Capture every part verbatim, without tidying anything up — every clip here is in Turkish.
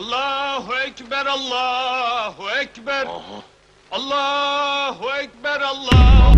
Allahu Ekber, Allahu Ekber. Aha. Allahu Ekber, Allah.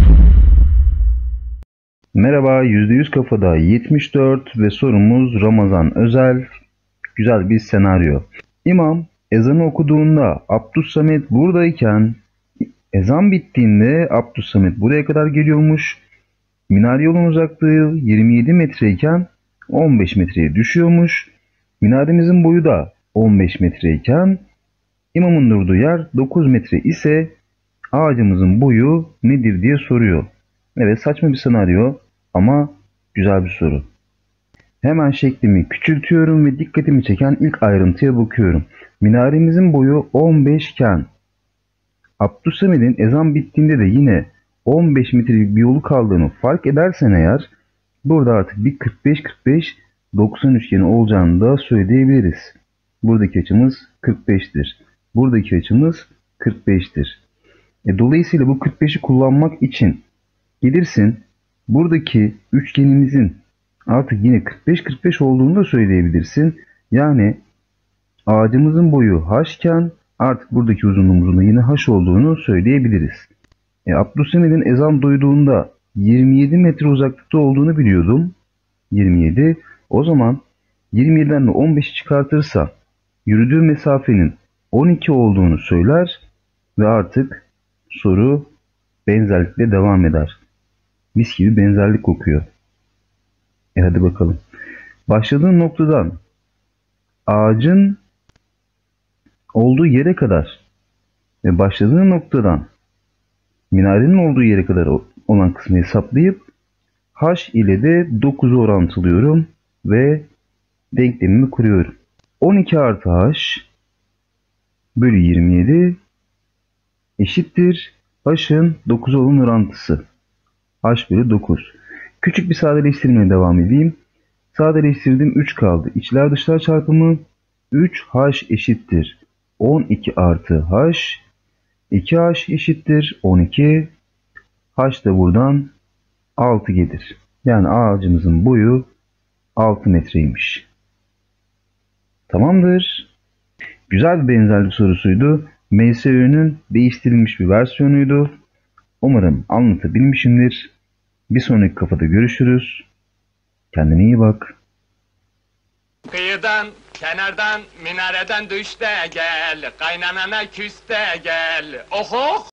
Merhaba, yüzde yüz Kafada yetmiş dört ve sorumuz Ramazan özel. Güzel bir senaryo. İmam ezanı okuduğunda Abdüssamet buradayken, ezan bittiğinde Abdüssamet buraya kadar geliyormuş. Minare yolun uzaklığı yirmi yedi metreyken on beş metreye düşüyormuş. Minaremizin boyu da on beş metreyken imamın durduğu yer dokuz metre ise ağacımızın boyu nedir diye soruyor. Evet, saçma bir senaryo ama güzel bir soru. Hemen şeklimi küçültüyorum ve dikkatimi çeken ilk ayrıntıya bakıyorum. Minaremizin boyu on beş iken Abdüssamet'in ezan bittiğinde de yine on beş metrelik bir yolu kaldığını fark edersen eğer, burada artık bir kırk beş kırk beş doksan üçgeni olacağını da söyleyebiliriz. Buradaki açımız kırk beştir. Buradaki açımız kırk beştir. E, dolayısıyla bu kırk beşi kullanmak için gelirsin buradaki üçgenimizin artık yine kırk beş kırk beş olduğunu da söyleyebilirsin. Yani ağacımızın boyu h iken artık buradaki uzunluğumuzun da yine h olduğunu söyleyebiliriz. E, Abdüssamet'in ezan duyduğunda yirmi yedi metre uzaklıkta olduğunu biliyordum. yirmi yedi. O zaman yirmi yediden de on beşi çıkartırsa yürüdüğü mesafenin on iki olduğunu söyler ve artık soru benzerlikle devam eder. Mis gibi benzerlik kokuyor. E hadi bakalım. Başladığın noktadan ağacın olduğu yere kadar ve başladığın noktadan minarenin olduğu yere kadar olan kısmı hesaplayıp h ile de dokuzu orantılıyorum ve denklemimi kuruyorum. on iki artı h bölü yirmi yedi eşittir h'ın dokuza olan orantısı. H bölü dokuz. Küçük bir sadeleştirmeye devam edeyim. Sadeleştirdim, üç kaldı. İçler dışlar çarpımı üç h eşittir on iki artı h. iki h eşittir on iki. H da buradan altı gelir. Yani ağacımızın boyu altı metreymiş. Tamamdır. Güzel bir benzerlik sorusuydu. M S Ö'nün değiştirilmiş bir versiyonuydu. Umarım anlatabilmişimdir. Bir sonraki kafada görüşürüz. Kendine iyi bak. Kıyıdan, kenardan, minareden düş de gel. Kaynanana küs de gel. Oh oh!